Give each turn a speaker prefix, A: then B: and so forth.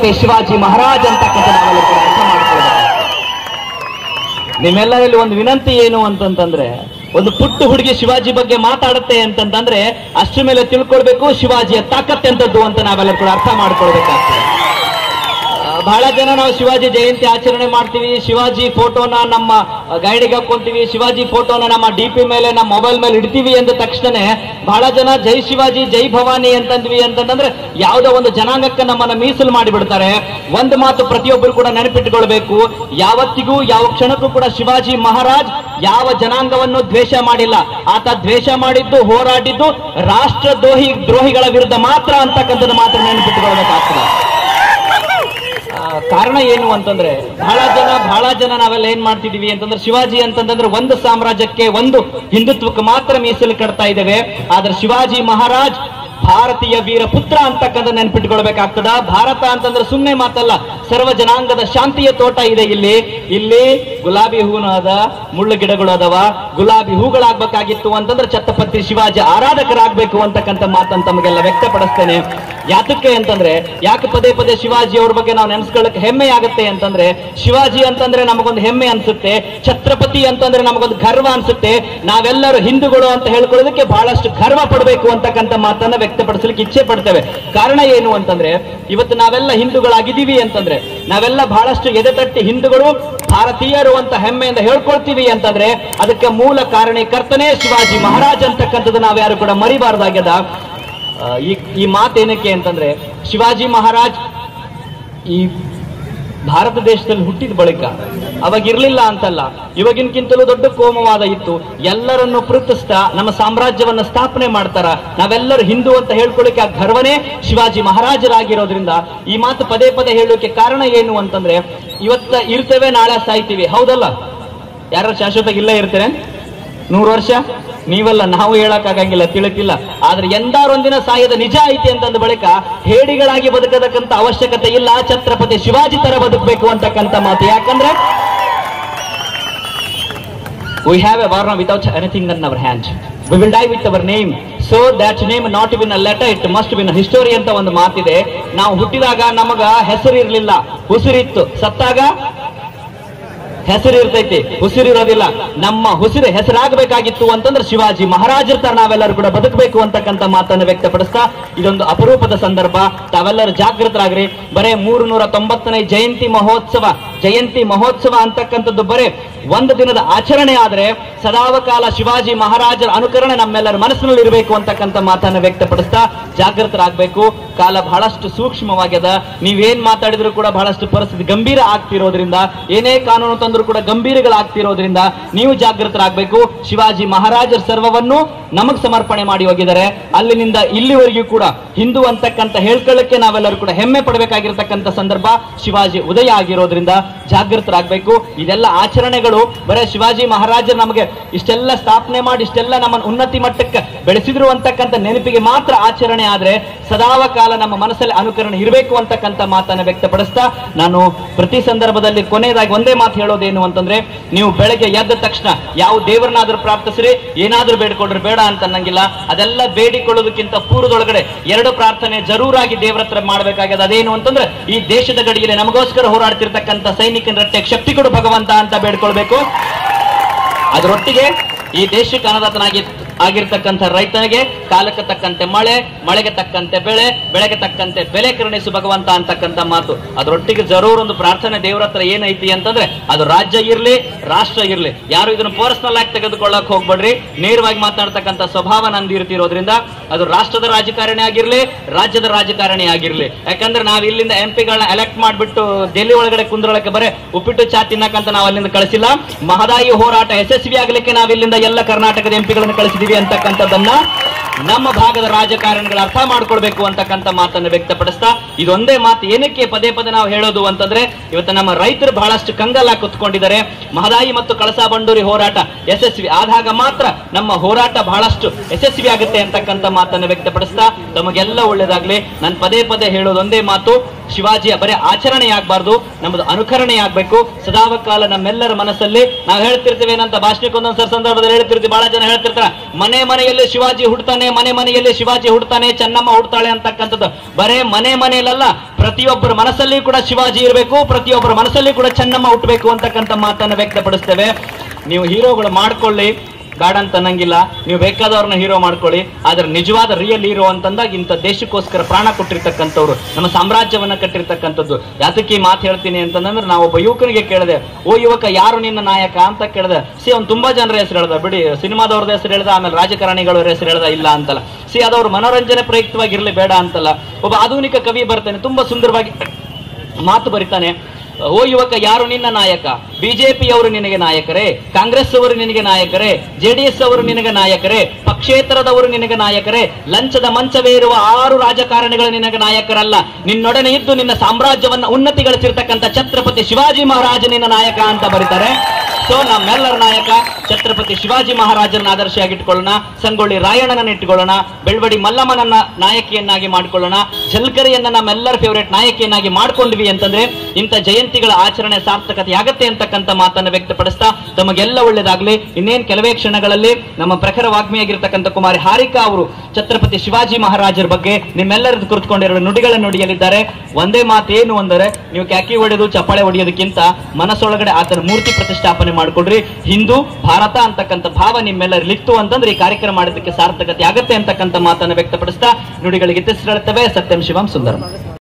A: ಛತ್ರಪತಿ ಶಿವಾಜಿ ಮಹಾರಾಜ್ ಅಂತಕ್ಕಂಥ ನಾವೆಲ್ಲ ಕೂಡ ಅರ್ಥ ಮಾಡ್ಕೊಳ್ಬೇಕು. ನಿಮ್ಮೆಲ್ಲರಲ್ಲಿ ಒಂದು ವಿನಂತಿ ಏನು ಅಂತಂತಂದ್ರೆ, ಒಂದು ಪುಟ್ಟ ಹುಡುಗಿ ಶಿವಾಜಿ ಬಗ್ಗೆ ಮಾತಾಡುತ್ತೆ ಅಂತಂತಂದ್ರೆ ಅಷ್ಟರ ಮೇಲೆ ತಿಳ್ಕೊಳ್ಬೇಕು ಶಿವಾಜಿಯ ತಾಕತ್ ಎಂತದ್ದು ಅಂತ ನಾವೆಲ್ಲ ಕೂಡ ಅರ್ಥ ಮಾಡ್ಕೊಳ್ಬೇಕಾಗ್ತದೆ. ಬಹಳ ಜನ ನಾವು ಶಿವಾಜಿ ಜಯಂತಿ ಆಚರಣೆ ಮಾಡ್ತೀವಿ, ಶಿವಾಜಿ ಫೋಟೋನ ನಮ್ಮ ಗೈಡಿಗೆ ಹಾಕೊಂತೀವಿ, ಶಿವಾಜಿ ಫೋಟೋನ ನಮ್ಮ DP ಮೇಲೆ ನಮ್ಮ ಮೊಬೈಲ್ ಮೇಲೆ ಇಡ್ತೀವಿ ಅಂದ ತಕ್ಷಣ ಬಹಳ ಜನ ಜೈ ಶಿವಾಜಿ ಜೈ ಭವಾನಿ ಅಂತಂದ್ವಿ ಅಂತಂದ್ರೆ ಯಾವುದೋ ಒಂದು ಜನಾಂಗಕ್ಕೆ ನಮ್ಮನ್ನ ಮೀಸಲು ಮಾಡಿಬಿಡ್ತಾರೆ. ಒಂದು ಮಾತು ಪ್ರತಿಯೊಬ್ಬರು ಕೂಡ ನೆನಪಿಟ್ಟುಕೊಳ್ಬೇಕು, ಯಾವತ್ತಿಗೂ ಯಾವ ಕ್ಷಣಕ್ಕೂ ಕೂಡ ಶಿವಾಜಿ ಮಹಾರಾಜ್ ಯಾವ ಜನಾಂಗವನ್ನು ದ್ವೇಷ ಮಾಡಿಲ್ಲ. ಆತ ದ್ವೇಷ ಮಾಡಿದ್ದು ಹೋರಾಡಿದ್ದು ದ್ರೋಹಿಗಳ ವಿರುದ್ಧ ಮಾತ್ರ ಅಂತಕ್ಕಂಥದ್ದು ಮಾತ್ರ ನೆನಪಿಟ್ಟುಕೊಳ್ಬೇಕಾಗ್ತದೆ. ಕಾರಣ ಏನು ಅಂತಂದ್ರೆ ಬಹಳ ಜನ ನಾವೆಲ್ಲ ಏನ್ ಮಾಡ್ತಿದೀವಿ ಅಂತಂದ್ರೆ ಶಿವಾಜಿ ಅಂತಂದ್ರೆ ಒಂದು ಸಾಮ್ರಾಜ್ಯಕ್ಕೆ ಒಂದು ಹಿಂದುತ್ವಕ್ಕೆ ಮಾತ್ರ ಮೀಸಲು ಕಟ್ತಾ ಇದ್ದೇವೆ. ಆದ್ರೆ ಶಿವಾಜಿ ಮಹಾರಾಜ್ ಭಾರತೀಯ ವೀರ ಪುತ್ರ ಅಂತಕ್ಕಂಥ ನೆನ್ಪಿಟ್ಕೊಳ್ಬೇಕಾಗ್ತದ. ಭಾರತ ಅಂತಂದ್ರೆ ಸುಮ್ಮನೆ ಮಾತಲ್ಲ, ಸರ್ವ ಜನಾಂಗದ ಶಾಂತಿಯ ತೋಟ ಇದೆ. ಇಲ್ಲಿ ಗುಲಾಬಿ ಹೂನು ಅದ, ಮುಳ್ಳು ಗಿಡಗಳು ಅದಾವ. ಗುಲಾಬಿ ಹೂಗಳಾಗ್ಬೇಕಾಗಿತ್ತು ಅಂತಂದ್ರೆ ಛತ್ರಪತಿ ಶಿವಾಜಿ ಆರಾಧಕರಾಗಬೇಕು ಅಂತಕ್ಕಂಥ ಮಾತನ್ನು ತಮಗೆಲ್ಲ ವ್ಯಕ್ತಪಡಿಸ್ತೇನೆ. ಯಾತಕ್ಕೆ ಅಂತಂದ್ರೆ, ಯಾಕೆ ಪದೇ ಪದೇ ಶಿವಾಜಿ ಅವ್ರ ಬಗ್ಗೆ ನಾವು ನೆನೆಸ್ಕೊಳ್ಳಕ್ಕೆ ಹೆಮ್ಮೆ ಆಗುತ್ತೆ ಅಂತಂದ್ರೆ, ಶಿವಾಜಿ ಅಂತಂದ್ರೆ ನಮಗೊಂದು ಹೆಮ್ಮೆ ಅನ್ಸುತ್ತೆ, ಛತ್ರಪತಿ ಅಂತಂದ್ರೆ ನಮಗೊಂದು ಗರ್ವ ಅನ್ಸುತ್ತೆ. ನಾವೆಲ್ಲರೂ ಹಿಂದೂಗಳು ಅಂತ ಹೇಳ್ಕೊಳ್ಳೋದಕ್ಕೆ ಬಹಳಷ್ಟು ಗರ್ವ ಪಡಬೇಕು ಅಂತಕ್ಕಂಥ ಮಾತನ್ನ ವ್ಯಕ್ತಪಡಿಸಲಿಕ್ಕೆ ಇಚ್ಛೆ ಪಡ್ತೇವೆ. ಕಾರಣ ಏನು ಅಂತಂದ್ರೆ, ಇವತ್ತು ನಾವೆಲ್ಲ ಹಿಂದೂಗಳಾಗಿದ್ದೀವಿ ಅಂತಂದ್ರೆ, ನಾವೆಲ್ಲ ಬಹಳಷ್ಟು ಎದೆತಟ್ಟಿ ಹಿಂದೂಗಳು ಭಾರತೀಯರು ಅಂತ ಹೆಮ್ಮೆಯಿಂದ ಹೇಳ್ಕೊಳ್ತೀವಿ ಅಂತಂದ್ರೆ ಅದಕ್ಕೆ ಮೂಲ ಕಾರಣೀಕರ್ತನೇ ಶಿವಾಜಿ ಮಹಾರಾಜ್ ಅಂತಕ್ಕಂಥದ್ದು ನಾವ್ಯಾರು ಕೂಡ ಮರಿಬಾರ್ದಾಗ್ಯದ. ಈ ಮಾತೇನಕ್ಕೆ ಅಂತಂದ್ರೆ, ಶಿವಾಜಿ ಮಹಾರಾಜ್ ಈ ಭಾರತ ದೇಶದಲ್ಲಿ ಹುಟ್ಟಿದ ಬಳಿಕ ಅವಾಗ ಇರ್ಲಿಲ್ಲ ಅಂತಲ್ಲ, ಇವಾಗಿನಕ್ಕಿಂತಲೂ ದೊಡ್ಡ ಕೋಮವಾದ ಇತ್ತು. ಎಲ್ಲರನ್ನು ಪ್ರೀತಿಸ್ತಾ ನಮ್ಮ ಸಾಮ್ರಾಜ್ಯವನ್ನ ಸ್ಥಾಪನೆ ಮಾಡ್ತಾರ. ನಾವೆಲ್ಲರೂ ಹಿಂದೂ ಅಂತ ಹೇಳ್ಕೊಳ್ಳಿಕ್ಕೆ ಆ ಗರ್ವನೇ ಶಿವಾಜಿ ಮಹಾರಾಜರಾಗಿರೋದ್ರಿಂದ ಈ ಮಾತು ಪದೇ ಪದೇ ಹೇಳೋಕೆ ಕಾರಣ ಏನು ಅಂತಂದ್ರೆ, ಇವತ್ತ ಇರ್ತೇವೆ ನಾಳೆ ಸಾಯ್ತೀವಿ, ಹೌದಲ್ಲ? ಯಾರು ಶಾಶ್ವತ ಇಲ್ಲೇ ಇರ್ತೇನೆ 100 ವರ್ಷ? ನೀವೆಲ್ಲ ನಾವು ಹೇಳಕ್ಕಾಗಂಗಿಲ್ಲ, ತಿಳಿತಿಲ್ಲ. ಆದ್ರೆ ಎಂದಾರೊಂದಿನ ಸಾಯದ ನಿಜ ಐತಿ ಅಂತಂದ ಬಳಿಕ ಹೇಡಿಗಳಾಗಿ ಬದುಕತಕ್ಕಂತ ಅವಶ್ಯಕತೆ ಇಲ್ಲ, ಛತ್ರಪತಿ ಶಿವಾಜಿ ತರ ಬದುಕಬೇಕು ಅಂತಕ್ಕಂಥ ಮಾತು. ಯಾಕಂದ್ರೆ we have a war without anything in our hands. We will die with our name. So that name not even a letter, it must be a history ಅಂತ ಒಂದು ಮಾತಿದೆ. ನಾವು ಹುಟ್ಟಿದಾಗ ನಮಗ ಹೆಸರು ಇರ್ಲಿಲ್ಲ, ಉಸಿರಿತ್ತು. ಸತ್ತಾಗ ಹೆಸರು ಇರ್ತೈತಿ, ಉಸಿರಿರೋದಿಲ್ಲ. ನಮ್ಮ ಉಸಿರು ಹೆಸರಾಗಬೇಕಾಗಿತ್ತು ಅಂತಂದ್ರೆ ಶಿವಾಜಿ ಮಹಾರಾಜರ ತರ ನಾವೆಲ್ಲರೂ ಕೂಡ ಬದುಕಬೇಕು ಅಂತಕ್ಕಂಥ ಮಾತನ್ನು ವ್ಯಕ್ತಪಡಿಸ್ತಾ, ಇದೊಂದು ಅಪರೂಪದ ಸಂದರ್ಭ, ತಾವೆಲ್ಲರೂ ಜಾಗೃತರಾಗ್ರಿ. ಬರೇ 390ನೇ ಜಯಂತಿ ಮಹೋತ್ಸವ ಅಂತಕ್ಕಂಥದ್ದು ಬರೇ ಒಂದು ದಿನದ ಆಚರಣೆ ಆದ್ರೆ ಸದಾವಕಾಲ ಶಿವಾಜಿ ಮಹಾರಾಜರ ಅನುಕರಣೆ ನಮ್ಮೆಲ್ಲರ ಮನಸ್ಸಿನಲ್ಲಿ ಇರಬೇಕು ಅಂತಕ್ಕಂಥ ಮಾತನ್ನು ವ್ಯಕ್ತಪಡಿಸ್ತಾ ಜಾಗೃತರಾಗಬೇಕು. ಕಾಲ ಬಹಳಷ್ಟು ಸೂಕ್ಷ್ಮವಾಗ್ಯದ. ನೀವೇನ್ ಮಾತಾಡಿದ್ರು ಕೂಡ ಬಹಳಷ್ಟು ಪರಿಸ್ಥಿತಿ ಗಂಭೀರ ಆಗ್ತಿರೋದ್ರಿಂದ, ಏನೇ ಕಾನೂನು ತಂದ್ರು ಕೂಡ ಗಂಭೀರಗಳಾಗ್ತಿರೋದ್ರಿಂದ ನೀವು ಜಾಗೃತರಾಗಬೇಕು. ಶಿವಾಜಿ ಮಹಾರಾಜರ ಸರ್ವವನ್ನು ನಮಗ್ ಸಮರ್ಪಣೆ ಮಾಡಿ ಹೋಗಿದ್ದಾರೆ. ಅಲ್ಲಿನಿಂದ ಇಲ್ಲಿವರೆಗೂ ಕೂಡ ಹಿಂದೂ ಅಂತಕ್ಕಂಥ ಹೇಳ್ಕೊಳ್ಳಕ್ಕೆ ನಾವೆಲ್ಲರೂ ಕೂಡ ಹೆಮ್ಮೆ ಪಡಬೇಕಾಗಿರ್ತಕ್ಕಂಥ ಸಂದರ್ಭ ಶಿವಾಜಿ ಉದಯ ಆಗಿರೋದ್ರಿಂದ ಜಾಗೃತರಾಗಬೇಕು. ಇದೆಲ್ಲ ಆಚರಣೆಗಳು ಬರೇ ಶಿವಾಜಿ ಮಹಾರಾಜರು ನಮಗೆ ಇಷ್ಟೆಲ್ಲ ಸ್ಥಾಪನೆ ಮಾಡಿ ಇಷ್ಟೆಲ್ಲ ನಮ್ಮನ್ನು ಉನ್ನತಿ ಮಟ್ಟಕ್ಕೆ ಬೆಳೆಸಿದ್ರು ಅಂತಕ್ಕಂಥ ನೆನಪಿಗೆ ಮಾತ್ರ ಆಚರಣೆ ಆದ್ರೆ ಸದಾವಕಾಲ ನಮ್ಮ ಮನಸ್ಸಲ್ಲಿ ಅನುಕರಣೆ ಇರಬೇಕು ಅಂತಕ್ಕಂಥ ಮಾತನ್ನು ವ್ಯಕ್ತಪಡಿಸ್ತಾ, ನಾನು ಪ್ರತಿ ಸಂದರ್ಭದಲ್ಲಿ ಕೊನೆಯದಾಗಿ ಒಂದೇ ಮಾತು ಹೇಳೋದೇನು ಅಂತಂದ್ರೆ, ನೀವು ಬೆಳಗ್ಗೆ ಎದ್ದ ತಕ್ಷಣ ಯಾವ ದೇವರನ್ನಾದ್ರೂ ಪ್ರಾರ್ಥಿಸ್ರಿ, ಏನಾದ್ರೂ ಬೇಡಿಕೊಂಡ್ರೆ ಬೇಡ ಅಂತ ಅನ್ನಂಗಿಲ್ಲ. ಅದೆಲ್ಲ ಬೇಡಿಕೊಳ್ಳೋದಕ್ಕಿಂತ ಪೂರ್ವದೊಳಗಡೆ 2 ಪ್ರಾರ್ಥನೆ ಜರೂರಾಗಿ ದೇವರ ಹತ್ರ ಮಾಡಬೇಕಾಗಿದೆ. ಅದೇನು ಅಂತಂದ್ರೆ, ಈ ದೇಶದ ಗಡಿಯಲ್ಲಿ ನಮಗೋಸ್ಕರ ಹೋರಾಡ್ತಿರ್ತಕ್ಕಂಥ ಸೈನಿಕನ ರಟ್ಟೆಗೆ ಶಕ್ತಿ ಕೊಡು ಭಗವಂತ ಅಂತ ಬೇಡ್ಕೊಳ್ಬೇಕು. ಅದರೊಟ್ಟಿಗೆ ಈ ದೇಶಕ್ಕೆ ಆಗಿರ್ತಕ್ಕಂಥ ರೈತನಿಗೆ ಕಾಲಕ್ಕೆ ತಕ್ಕಂತೆ ಮಳೆಗೆ ತಕ್ಕಂತೆ ಬೆಳೆಗೆ ತಕ್ಕಂತೆ ಬೆಲೆ ಕರುಣಿಸು ಭಗವಂತ ಅಂತಕ್ಕಂಥ ಮಾತು. ಅದರೊಟ್ಟಿಗೆ ಜರೂರ್ ಒಂದು ಪ್ರಾರ್ಥನೆ ದೇವರ ಹತ್ರ ಏನೈತಿ ಅಂತಂದ್ರೆ, ಅದು ರಾಜ್ಯ ಇರ್ಲಿ ರಾಷ್ಟ್ರ ಇರ್ಲಿ, ಯಾರು ಇದನ್ನು ಪರ್ಸನಲ್ ಆಗಿ ತೆಗೆದುಕೊಳ್ಳಕ್ ಹೋಗ್ಬೇಡ್ರಿ. ನೇರವಾಗಿ ಮಾತನಾಡ್ತಕ್ಕಂಥ ಸ್ವಭಾವ ನಂದು ಇರ್ತಿರೋದ್ರಿಂದ ಅದು ರಾಷ್ಟ್ರದ ರಾಜಕಾರಣಿ ಆಗಿರ್ಲಿ ರಾಜ್ಯದ ರಾಜಕಾರಣಿ ಆಗಿರ್ಲಿ. ಯಾಕಂದ್ರೆ ನಾವು ಇಲ್ಲಿಂದ MP ಗಳನ್ನ ಎಲೆಕ್ಟ್ ಮಾಡ್ಬಿಟ್ಟು ಡೆಲ್ಲಿ ಒಳಗಡೆ ಕುಂದ್ರೊಳಕ್ಕೆ ಬರೇ ಉಪ್ಪಿಟ್ಟು ಚಾ ತಿನ್ನಕಂತ ನಾವು ಅಲ್ಲಿಂದ ಕಳಿಸಿಲ್ಲ. ಮಹದಾಯಿ ಹೋರಾಟ ಯಶಸ್ವಿ ಆಗ್ಲಿಕ್ಕೆ ನಾವಿಲ್ಲಿಂದ ಎಲ್ಲ ಕರ್ನಾಟಕದ MP ಗಳನ್ನು ಕಳಿಸಿದೀವಿ ಅಂತಕ್ಕಂಥದ್ದನ್ನ ನಮ್ಮ ಭಾಗದ ರಾಜಕಾರಣಿಗಳು ಅರ್ಥ ಮಾಡ್ಕೊಳ್ಬೇಕು ಅಂತಕ್ಕಂಥ ಮಾತನ್ನು ವ್ಯಕ್ತಪಡಿಸ್ತಾ, ಇದೊಂದೇ ಮಾತು ಏನಕ್ಕೆ ಪದೇ ಪದೇ ನಾವು ಹೇಳೋದು ಅಂತಂದ್ರೆ, ಇವತ್ತು ನಮ್ಮ ರೈತರು ಬಹಳಷ್ಟು ಕಂಗಲ್ಲ ಕುತ್ಕೊಂಡಿದ್ದಾರೆ. ಮಹದಾಯಿ ಮತ್ತು ಕಳಸಾ ಬಂಡೂರಿ ಹೋರಾಟ ಯಶಸ್ವಿ ಆದಾಗ ಮಾತ್ರ ನಮ್ಮ ಹೋರಾಟ ಬಹಳಷ್ಟು ಯಶಸ್ವಿ ಆಗುತ್ತೆ ಅಂತಕ್ಕಂಥ ಮಾತನ್ನು ವ್ಯಕ್ತಪಡಿಸ್ತಾ, ತಮಗೆಲ್ಲ ಒಳ್ಳೇದಾಗ್ಲಿ. ನಾನು ಪದೇ ಪದೇ ಹೇಳೋದು ಒಂದೇ ಮಾತು, ಶಿವಾಜಿಯ ಬರೀ ಆಚರಣೆ ಆಗ್ಬಾರ್ದು, ನಮ್ಮದು ಅನುಕರಣೆ ಆಗ್ಬೇಕು. ಸದಾಕಾಲ ನಮ್ಮೆಲ್ಲರ ಮನಸ್ಸಲ್ಲಿ ನಾವು ಹೇಳ್ತಿರ್ತೇವೆ ಏನಂತ ಭಾಷಣಕ್ಕೆ ಒಂದೊಂದ್ಸರಿ ಸಂದರ್ಭದಲ್ಲಿ ಹೇಳ್ತಿರ್ತೀವಿ, ಬಹಳ ಜನ ಹೇಳ್ತಿರ್ತಾರೆ, ಮನೆ ಮನೆಯಲ್ಲಿ ಶಿವಾಜಿ ಹುಡ್ತಾನೆ, ಮನೆ ಮನೆಯಲ್ಲಿ ಶಿವಾಜಿ ಹುಡ್ತಾನೆ, ಚೆನ್ನಮ್ಮ ಹುಡ್ತಾಳೆ ಅಂತಕ್ಕಂಥದ್ದು. ಬರೇ ಮನೆಯಲ್ಲ, ಪ್ರತಿಯೊಬ್ಬರ ಮನಸ್ಸಲ್ಲಿ ಕೂಡ ಶಿವಾಜಿ ಇರಬೇಕು, ಪ್ರತಿಯೊಬ್ಬರ ಮನಸ್ಸಲ್ಲಿ ಕೂಡ ಚೆನ್ನಮ್ಮ ಹುಟ್ಟಬೇಕು ಅಂತಕ್ಕಂಥ ಮಾತನ್ನು ವ್ಯಕ್ತಪಡಿಸ್ತೇವೆ. ನೀವು ಹೀರೋಗಳು ಮಾಡ್ಕೊಳ್ಳಿ, ಬೇಡ ಅಂತ ಅನ್ನಂಗಿಲ್ಲ, ನೀವು ಬೇಕಾದವ್ರನ್ನ ಹೀರೋ ಮಾಡ್ಕೊಳ್ಳಿ. ಆದ್ರೆ ನಿಜವಾದ ರಿಯಲ್ ಹೀರೋ ಅಂತಂದಾಗ ಇಂಥ ದೇಶಕ್ಕೋಸ್ಕರ ಪ್ರಾಣ ಕೊಟ್ಟಿರ್ತಕ್ಕಂಥವ್ರು, ನಮ್ಮ ಸಾಮ್ರಾಜ್ಯವನ್ನ ಕಟ್ಟಿರ್ತಕ್ಕಂಥದ್ದು. ಯಾತಕ್ಕೆ ಈ ಮಾತು ಹೇಳ್ತೀನಿ ಅಂತಂದ್ರೆ, ನಾವು ಒಬ್ಬ ಯುವಕನಿಗೆ ಕೇಳಿದೆ, ಓ ಯುವಕ ಯಾರು ನಿನ್ನ ನಾಯಕ ಅಂತ ಕೇಳಿದೆ. ಅವ್ನು ತುಂಬಾ ಜನರ ಹೆಸರು ಹೇಳ್ದ, ಬಿಡಿ ಸಿನಿಮಾದವ್ರದ್ದು ಹೆಸರು ಹೇಳ್ದ, ಆಮೇಲೆ ರಾಜಕಾರಣಿಗಳ ಹೆಸರು ಹೇಳ್ದ, ಇಲ್ಲ ಅಂತಲ್ಲ. ಅದವ್ರು ಮನೋರಂಜನೆ ಪ್ರಯುಕ್ತವಾಗಿರ್ಲಿ, ಬೇಡ ಅಂತಲ್ಲ. ಒಬ್ಬ ಆಧುನಿಕ ಕವಿ ಬರ್ತಾನೆ, ತುಂಬಾ ಸುಂದರವಾಗಿ ಮಾತು ಬರಿತಾನೆ. ಓ ಯುವಕ ಯಾರು ನಿನ್ನ ನಾಯಕ? ಬಿಜೆಪಿಯವರು ನಿನಗೆ ನಾಯಕರೇ, ಕಾಂಗ್ರೆಸ್ ಅವರು ನಿನಗೆ ನಾಯಕರೇ, ಜೆಡಿಎಸ್ ಅವರು ನಿನಗೆ ನಾಯಕರೇ, ಪಕ್ಷೇತರದವರು ನಿನಗೆ ನಾಯಕರೇ, ಲಂಚದ ಮಂಚವೇ ಇರುವ 6 ರಾಜಕಾರಣಿಗಳು ನಿನಗೆ ನಾಯಕರಲ್ಲ. ನಿನ್ನೊಡನೆ ಇದ್ದು ನಿನ್ನ ಸಾಮ್ರಾಜ್ಯವನ್ನ ಉನ್ನತಿಗಳಿಸಿರ್ತಕ್ಕಂಥ ಛತ್ರಪತಿ ಶಿವಾಜಿ ಮಹಾರಾಜ ನಿನ್ನ ನಾಯಕ ಅಂತ ಬರೀತಾರೆ. ನಮ್ಮೆಲ್ಲರ ನಾಯಕ ಛತ್ರಪತಿ ಶಿವಾಜಿ ಮಹಾರಾಜರನ್ನ ಆದರ್ಶಿಯಾಗಿಟ್ಕೊಳ್ಳೋಣ, ಸಂಗೊಳ್ಳಿ ರಾಯಣ್ಣನ ಇಟ್ಕೊಳ್ಳೋಣ, ಬೆಳ್ವಡಿ ಮಲ್ಲಮ್ಮನನ್ನ ನಾಯಕಿಯನ್ನಾಗಿ ಮಾಡ್ಕೊಳ್ಳೋಣ, ಜಲ್ಕರಿಯನ್ನ ನಮ್ಮೆಲ್ಲರ ಫೇವರೇಟ್ ನಾಯಕಿಯನ್ನಾಗಿ ಮಾಡ್ಕೊಂಡ್ವಿ ಅಂತಂದ್ರೆ ಇಂಥ ಜಯಂತಿಗಳ ಆಚರಣೆ ಸಾರ್ಥಕತೆ ಆಗತ್ತೆ ಅಂತಕ್ಕಂಥ ಮಾತನ್ನು ವ್ಯಕ್ತಪಡಿಸ್ತಾ ತಮಗೆಲ್ಲ ಒಳ್ಳೇದಾಗ್ಲಿ. ಇನ್ನೇನ್ ಕೆಲವೇ ಕ್ಷಣಗಳಲ್ಲಿ ನಮ್ಮ ಪ್ರಖರ ವಾಗ್ಮಿಯಾಗಿರ್ತಕ್ಕಂಥ ಕುಮಾರಿ ಹಾರಿಕಾ ಅವರು ಛತ್ರಪತಿ ಶಿವಾಜಿ ಮಹಾರಾಜರ ಬಗ್ಗೆ ನಿಮ್ಮೆಲ್ಲರದ್ದು ಕುರಿತುಕೊಂಡಿರುವ ನುಡಿಗಳನ್ನು ನುಡಿಯಲಿದ್ದಾರೆ. ಒಂದೇ ಮಾತು ಏನು ಅಂದರೆ, ನೀವು ಕ್ಯಾಕಿ ಹೊಡೆದು ಚಪ್ಪಾಳೆ ಹೊಡೆಯೋದಕ್ಕಿಂತ ಮನಸ್ಸೊಳಗಡೆ ಆತನ ಮೂರ್ತಿ ಪ್ರತಿಷ್ಠಾಪನೆ ಮಾಡ್ಕೊಡ್ರಿ. ಹಿಂದೂ ಭಾರತ ಅಂತಕ್ಕಂಥ ಭಾವ ನಿಮ್ಮೆಲ್ಲರಿತ್ತು ಅಂತಂದ್ರೆ ಈ ಕಾರ್ಯಕ್ರಮ ಮಾಡೋದಕ್ಕೆ ಸಾರ್ಥಕತೆ ಆಗತ್ತೆ ಅಂತಕ್ಕಂಥ ಮಾತನ್ನು ವ್ಯಕ್ತಪಡಿಸ್ತಾ ನುಡಿಗಳಿಗೆ ತಿರುಳುತ್ತವೆ. ಸತ್ಯಂ ಶಿವಂ ಸುಂದರಂ.